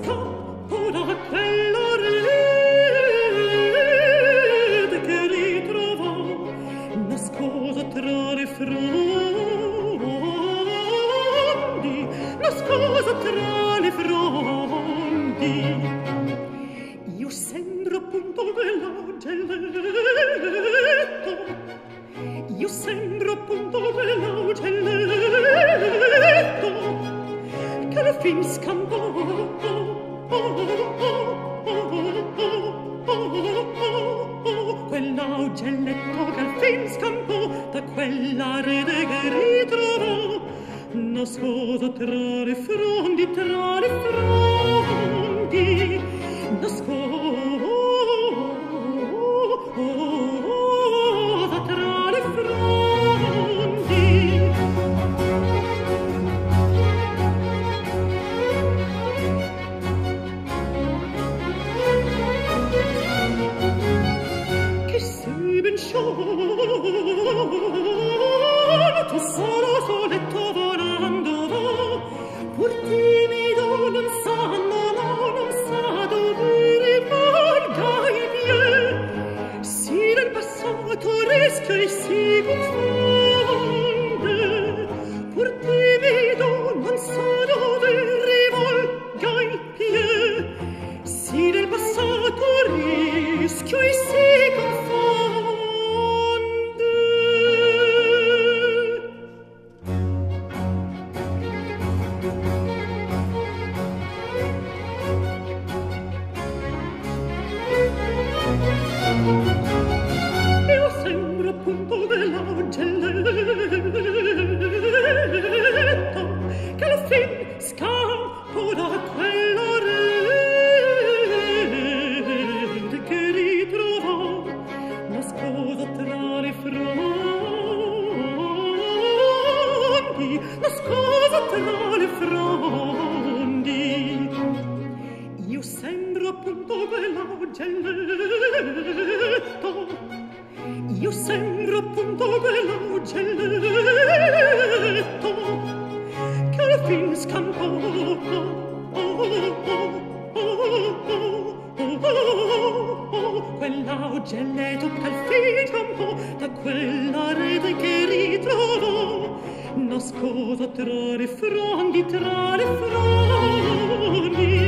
scappo da quella rete che ritrovò nascosa tra le frondi, nascosa tra le frondi. Io sembro appunto quell'augelletto, io sembro appunto quell'augelletto che alla fin scampò, quell'augelletto che al fin scampò da quella rete che ritrovò nascosa tra le frondi, nascosa tra le frondi. Che sei ben sciolo, tu solo soletto volando va, pur timido non sa dove rivolga i piedi, si nel passato rischia e si confonde, pur timido non sa dove rivolga i piedi, si nel passato rischia e si confonde. Io sembro appunto dell'augelletto che alla fin scappo da quella rete che ritrovò nascosa tra le frondi, nascosa tra le frondi. Io sembro appunto quell'augelletto, io sembro appunto quell'augelletto che alla fin scampò, quell'augelletto che al fin scampò da quella rete che ritrovò nascosa tra le frondi,